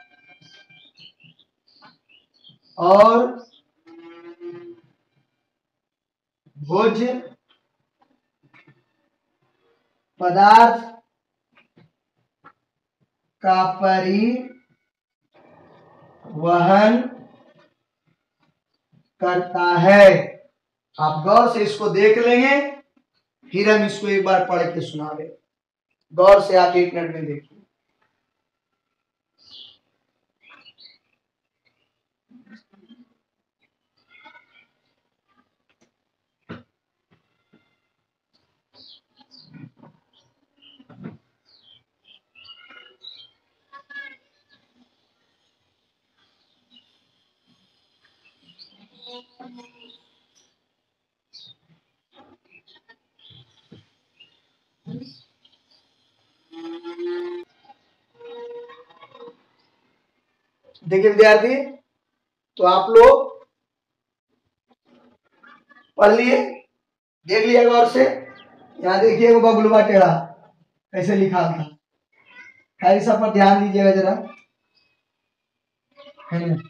और भोज्य पदार्थ का परिवहन वहन करता है। आप गौर से इसको देख लेंगे, फिर हम इसको एक बार पढ़ के सुना दें। गौर से आप एक मिनट में देखिए। देखिए विद्यार्थी, तो आप लोग पढ़ लिए, देख लिया गौर से। यहाँ देखिए बबलुआ टेढ़ा कैसे लिखा था, खैर सब पर ध्यान दीजिएगा जरा, है ना।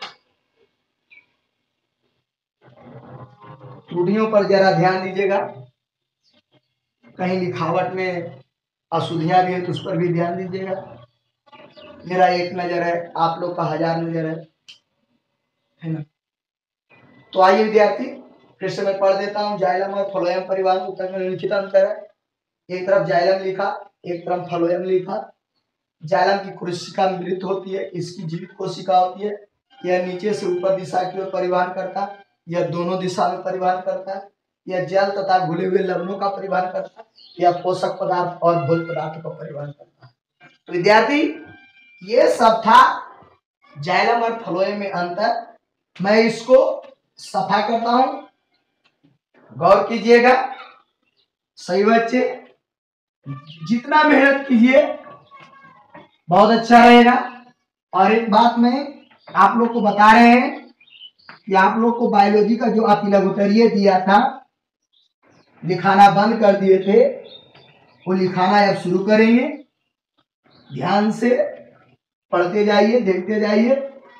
त्रुटियों पर जरा ध्यान दीजिएगा, कहीं लिखावट में अशुद्धियां भी है तो उस पर भी ध्यान दीजिएगा। मेरा एक नजर है, आप लोग का हजार नजर है, है ना। तो आइए विद्यार्थी, फिर से मैं पढ़ देता हूँ। जाइलम और फ्लोएम परिवार में उत्तर में निम्नलिखित अंतर है। एक तरफ जाइलम लिखा, एक तरफ फ्लोएम लिखा। जाइलम की कोशिका मृत होती है, इसकी जीवित कोशिका होती है। यह नीचे से ऊपर दिशा की ओर परिवहन करता है, यह दोनों दिशा में परिवहन करता है। यह जल तथा घुले हुए लवणों का परिवहन करता है, यह पोषक पदार्थ और भोज्य पदार्थों का परिवहन करता है। तो विद्यार्थी, ये सब था जाइलम और फ्लोएम में अंतर। मैं इसको सफा करता हूं, गौर कीजिएगा सही बच्चे, जितना मेहनत कीजिए बहुत अच्छा रहेगा। और एक बात मैं आप लोग को बता रहे हैं कि आप लोग को बायोलॉजी का जो आप लघुत्तरीय दिया था, लिखाना बंद कर दिए थे, वो लिखाना अब शुरू करेंगे। ध्यान से पढ़ते जाइए, देखते जाइए।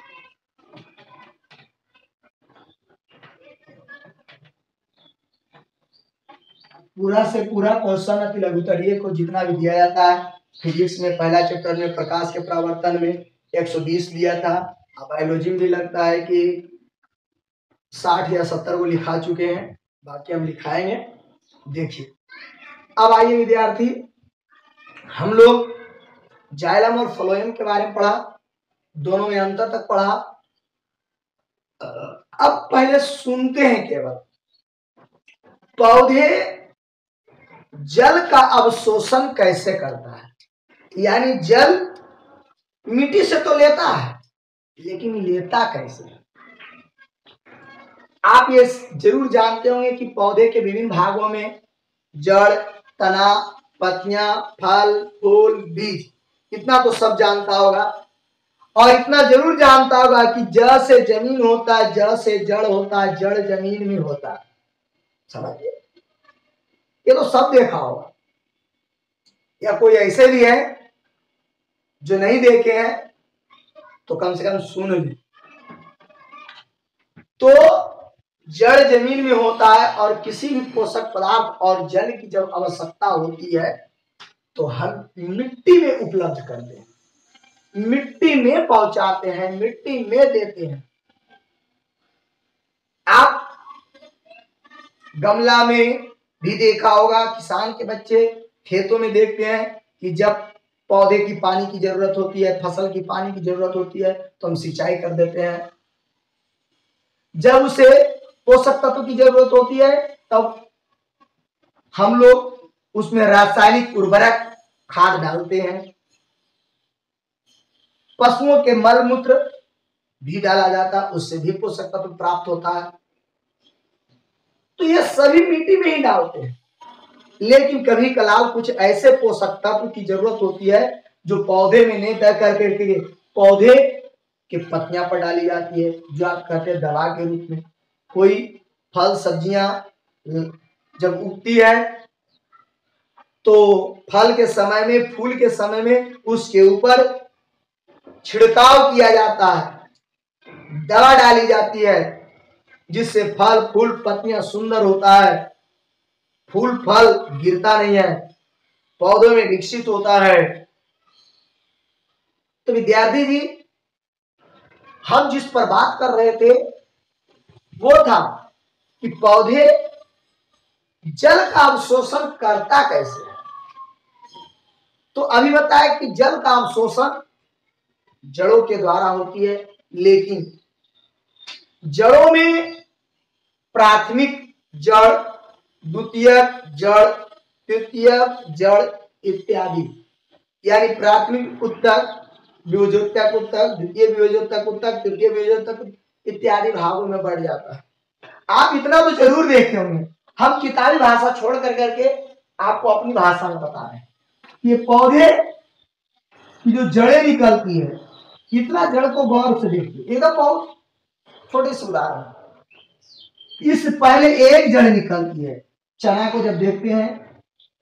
पूरा से पूरा क्वेश्चन अति लघुत्तरीय को जितना भी दिया जाता है, फिजिक्स में पहला चैप्टर में प्रकाश के परावर्तन में एक सौ बीस लिया था। अब बायोलॉजी में भी लगता है कि साठ या सत्तर को लिखा चुके हैं, बाकी हम लिखाएंगे। देखिए, अब आइए विद्यार्थी, हम लोग जाइलम और फ्लोएम के बारे में पढ़ा, दोनों में अंतर तक पढ़ा। अब पहले सुनते हैं केवल, पौधे जल का अवशोषण कैसे करता है, यानी जल मिट्टी से तो लेता है, लेकिन लेता कैसे। आप ये जरूर जानते होंगे कि पौधे के विभिन्न भागों में जड़, तना, पत्तियां, फल, फूल, बीज, इतना तो सब जानता होगा। और इतना जरूर जानता होगा कि जड़ से जमीन होता है, जड़ से जड़ होता है, जड़ जमीन में होता है। समझिए, ये तो सब देखा होगा। या कोई ऐसे भी है जो नहीं देखे हैं तो कम से कम सुन ली। तो जड़ जमीन में होता है, और किसी भी पोषक पदार्थ और जल की जब आवश्यकता होती है तो हम मिट्टी में उपलब्ध करते हैं, मिट्टी में पहुंचाते हैं, मिट्टी में देते हैं। आप गमला में भी देखा होगा, किसान के बच्चे खेतों में देखते हैं कि जब पौधे की पानी की जरूरत होती है, फसल की पानी की जरूरत होती है तो हम सिंचाई कर देते हैं। जब उसे पोषक तत्व की जरूरत होती है तब हम लोग उसमें रासायनिक उर्वरक खाद डालते हैं। पशुओं के मल मूत्र भी डाला जाता है, उससे भी पोषक तत्व प्राप्त होता है। तो ये सभी मिट्टी में ही डालते हैं, लेकिन कभी कलाल कुछ ऐसे पोषक तत्व की जरूरत होती है जो पौधे में नहीं तय करके पौधे के पत्तियां पर डाली जाती है, जो आप कहते हैं दवा के रूप में। कोई फल सब्जियां जब उगती है तो फल के समय में, फूल के समय में उसके ऊपर छिड़काव किया जाता है, दवा डाली जाती है, जिससे फल फूल पत्तियां सुंदर होता है, फूल फल गिरता नहीं है, पौधों में विकसित होता है। तो विद्यार्थी जी, हम जिस पर बात कर रहे थे वो था कि पौधे जल का अवशोषण करता कैसे है। तो अभी बताया कि जल का अवशोषण जड़ों के द्वारा होती है, लेकिन जड़ों में प्राथमिक जड़, द्वितीयक जड़, तृतीयक जड़ इत्यादि, यानी प्राथमिक उत्तक, वियोजोत्तक उत्तक, द्वितीय वियोजोत्तक उत्तक, तृतीय वियोजोत्तक इत्यादि भागों में बढ़ जाता है। आप इतना तो जरूर देखे होंगे, हम किताबी भाषा छोड़ कर करके आपको अपनी भाषा में बता रहे हैं। ये पौधे की जो जड़ें निकलती है, कितना जड़ को गौर से देखिए, एकदम बहुत छोटे से उदाहरण। इस पहले एक जड़ निकलती है। चना को जब देखते हैं,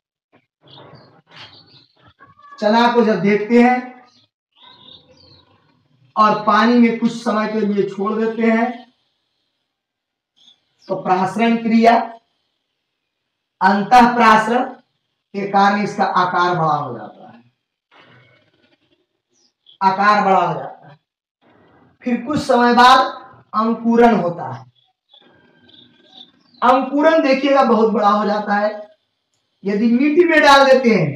चना को जब देखते हैं और पानी में कुछ समय के लिए छोड़ देते हैं तो प्रासरण क्रिया, अंतः प्रासरण के कारण इसका आकार बड़ा हो जाता है, आकार बड़ा हो जाता है। फिर कुछ समय बाद अंकुरण होता है। अंकुरण देखिएगा बहुत बड़ा हो जाता है। यदि मिट्टी में डाल देते हैं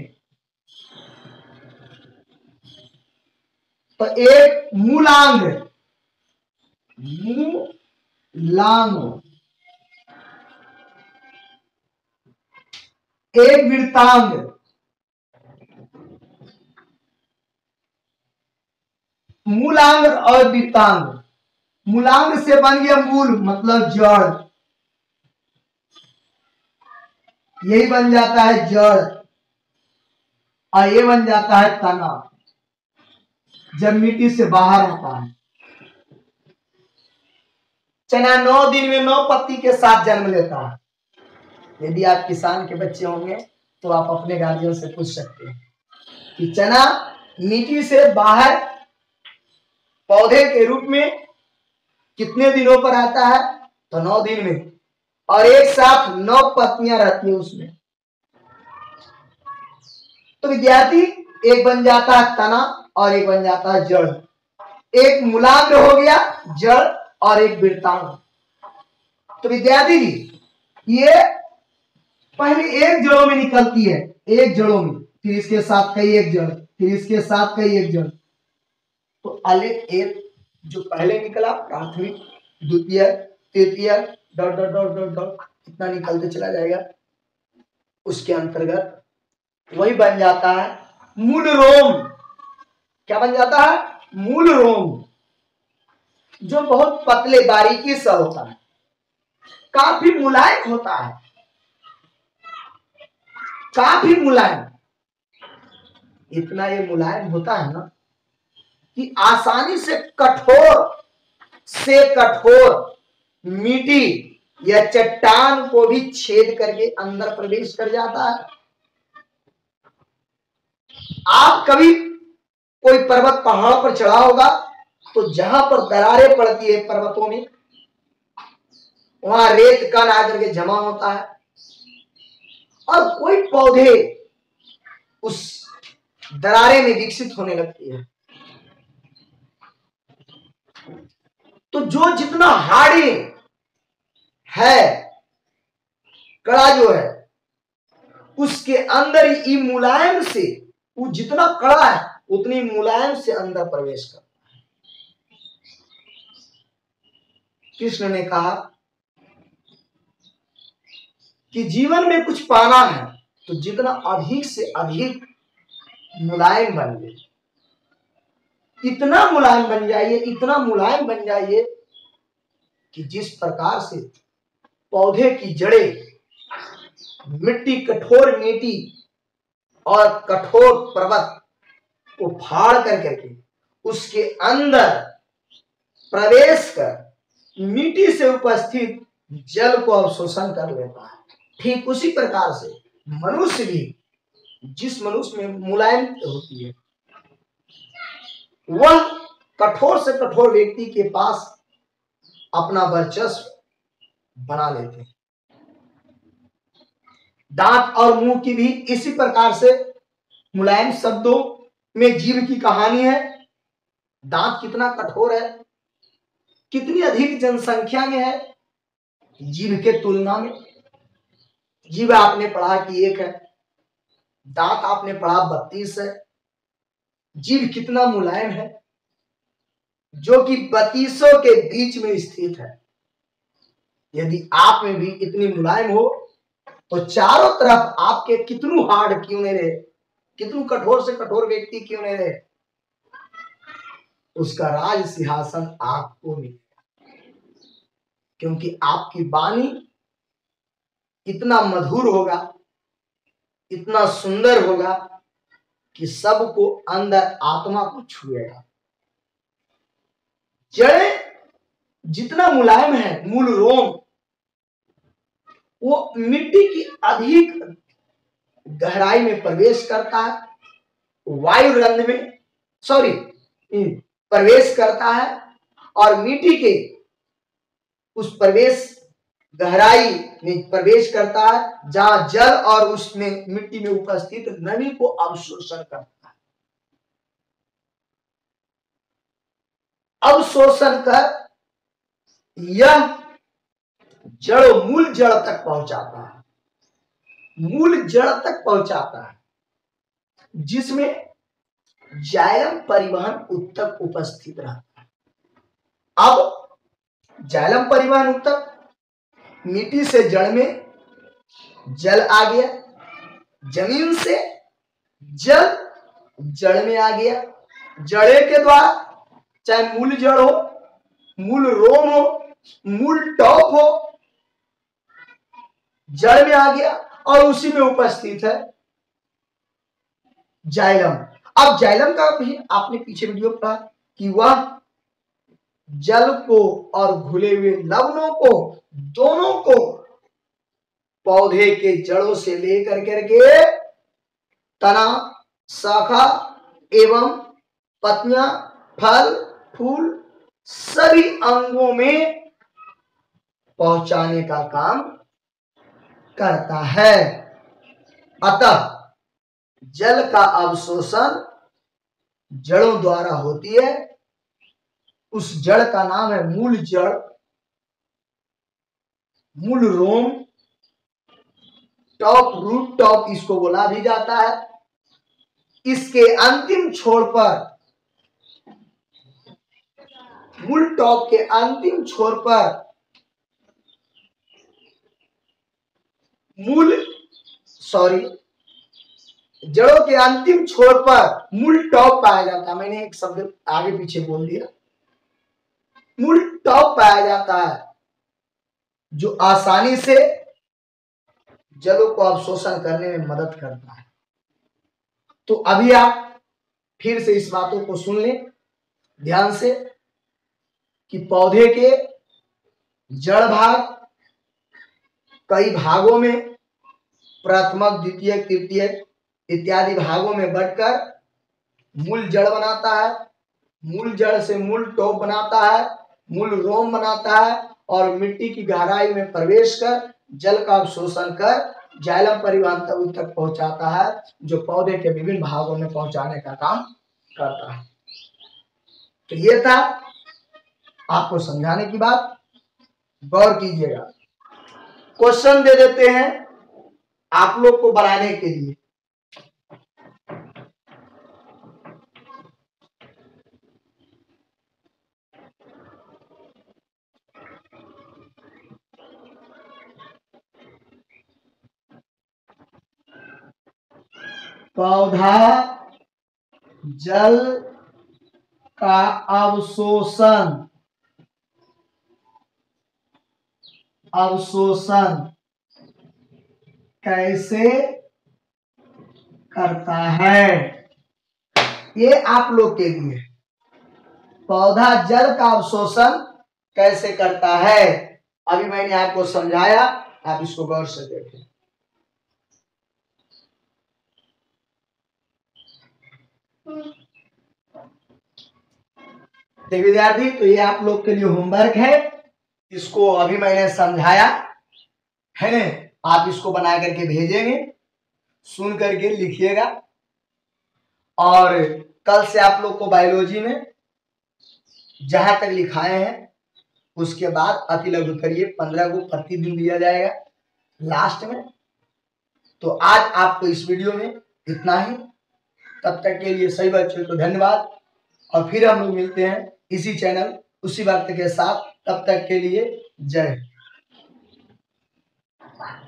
तो एक मूलांग, मूलांग, एक वृत्तांग, मूलांग और वृत्तांग। मूलांग से बन गया मूल, मतलब जड़, यही बन जाता है जड़, और ये बन जाता है तना जब मिट्टी से बाहर आता है। चना नौ दिन में नौ पत्ती के साथ जन्म लेता है। यदि आप किसान के बच्चे होंगे तो आप अपने गार्जियन से पूछ सकते हैं कि चना मिट्टी से बाहर पौधे के रूप में कितने दिनों पर आता है, तो नौ दिन में, और एक साथ नौ पत्तियां रहती है उसमें। तो विद्यार्थी, एक बन जाता है तना और एक बन जाता है जड़। एक मूलांग हो गया जड़ और एक वृत्तांग। तो विद्यार्थी ये पहले एक जड़ों में निकलती है, एक जड़ों में, फिर इसके साथ कई एक जड़, फिर इसके साथ कई एक जड़। तो अलग एक जो पहले निकला प्राथमिक, द्वितीय, तृतीय, dot dot dot dot dot इतना निकलते चला जाएगा। उसके अंतर्गत वही बन जाता है मूल रोम। क्या बन जाता है? मूल रोम, जो बहुत पतले बारीकी सा होता है, काफी मुलायम होता है, काफी मुलायम। इतना ये मुलायम होता है ना कि आसानी से कठोर से कठोर मिट्टी या चट्टान को भी छेद करके अंदर प्रवेश कर जाता है। आप कभी कोई पर्वत पहाड़ पर चढ़ा होगा तो जहां पर दरारें पड़ती है पर्वतों में, वहां रेत कण आकर के जमा होता है और कोई पौधे उस दरारे में विकसित होने लगती है। तो जो जितना हार्डी है, कड़ा जो है, उसके अंदर ही मुलायम से, वो जितना कड़ा है उतनी मुलायम से अंदर प्रवेश करता है। कृष्ण ने कहा कि जीवन में कुछ पाना है तो जितना अधिक से अधिक मुलायम बनिए, इतना मुलायम बन जाइए, इतना मुलायम बन जाइए कि जिस प्रकार से पौधे की जड़ें मिट्टी, कठोर मिट्टी और कठोर पर्वत को फाड़ कर करके उसके अंदर प्रवेश कर मिट्टी से उपस्थित जल को अवशोषण कर लेता है, ठीक उसी प्रकार से मनुष्य भी, जिस मनुष्य में मुलायम होती है, वह कठोर से कठोर व्यक्ति के पास अपना वर्चस्व बना लेते हैं। दांत और मुंह की भी इसी प्रकार से मुलायम शब्दों में जीव की कहानी है। दांत कितना कठोर है, कितनी अधिक जनसंख्या में है जीभ के तुलना में। जीभ आपने पढ़ा कि एक है, दांत आपने पढ़ा बत्तीस है। जीभ कितना मुलायम है, जो कि बत्तीसों के बीच में स्थित है। यदि आप में भी इतनी मुलायम हो तो चारों तरफ आपके कितनू हार्ड क्यों नहीं रहे, कितनू कठोर से कठोर व्यक्ति क्यों नहीं रहे, उसका राज सिंहासन आपको मिलेगा। क्योंकि आपकी वाणी इतना मधुर होगा, इतना सुंदर होगा कि सबको अंदर आत्मा को छुएगा। जड़ें जितना मुलायम है, मूल रोम वो मिट्टी की अधिक गहराई में प्रवेश करता है, वायु रंध्र में सॉरी प्रवेश करता है और मिट्टी के उस प्रवेश गहराई में प्रवेश करता है जहां जल और उसमें मिट्टी में उपस्थित नमी को अवशोषण करता है। अवशोषण कर यह जड़ मूल जड़ तक पहुंचाता है, मूल जड़ तक पहुंचाता है, जिसमें जाइलम परिवहन ऊतक उपस्थित रहता है। अब जाइलम परिवहन ऊतक मिट्टी से जड़ में जल आ गया, जमीन से जल जड़ में आ गया, जड़े के द्वारा चाहे मूल जड़ हो, मूल रोम हो, मूल टॉप हो, जड़ में आ गया और उसी में उपस्थित है जाइलम। अब जाइलम का भी आपने पीछे वीडियो पढ़ा कि वह जल को और घुले हुए लवणों को दोनों को पौधे के जड़ों से लेकर करके तना, शाखा एवं पत्तियां, फल, फूल सभी अंगों में पहुंचाने का काम करता है। अतः जल का अवशोषण जड़ों द्वारा होती है। उस जड़ का नाम है मूल जड़, मूल रोम, टॉप रूट टॉप इसको बोला भी जाता है। इसके अंतिम छोर पर, मूल टॉप के अंतिम छोर पर मूल सॉरी जड़ों के अंतिम छोर पर मूल टॉप पाया जाता है। मैंने एक शब्द आगे पीछे बोल दिया, मूल टॉप पाया जाता है जो आसानी से जलों को अवशोषण करने में मदद करता है। तो अभी आप फिर से इस बातों को सुन लें ध्यान से कि पौधे के जड़ भाग कई भागों में प्राथमिक, द्वितीयक, तृतीयक इत्यादि भागों में बढ़कर मूल जड़ बनाता है, मूल जड़ से मूल टॉप बनाता है, मूल रोम बनाता है और मिट्टी की गहराई में प्रवेश कर जल का अवशोषण कर जाइलम परिवहन तक पहुंचाता है, जो पौधे के विभिन्न भागों में पहुंचाने का काम करता है। तो ये था आपको समझाने की बात, गौर कीजिएगा। क्वेश्चन दे देते हैं आप लोग को बनाने के लिए। पौधा जल का अवशोषण अवशोषण कैसे करता है, ये आप लोग के लिए। पौधा जल का अवशोषण कैसे करता है, अभी मैंने आपको समझाया, आप इसको गौर से देखें। देखिए विद्यार्थी, तो ये आप लोग के लिए होमवर्क है, इसको अभी मैंने समझाया है ना, आप इसको बना करके भेजेंगे, सुन करके लिखिएगा। और कल से आप लोग को बायोलॉजी में जहां तक लिखाए हैं उसके बाद अति लघुत्तर ये पंद्रह को प्रतिदिन दिया जाएगा लास्ट में। तो आज आपको इस वीडियो में इतना ही। तब तक के लिए सभी बच्चों को धन्यवाद, और फिर हम लोग मिलते हैं इसी चैनल उसी वक्त के साथ। तब तक के लिए जय।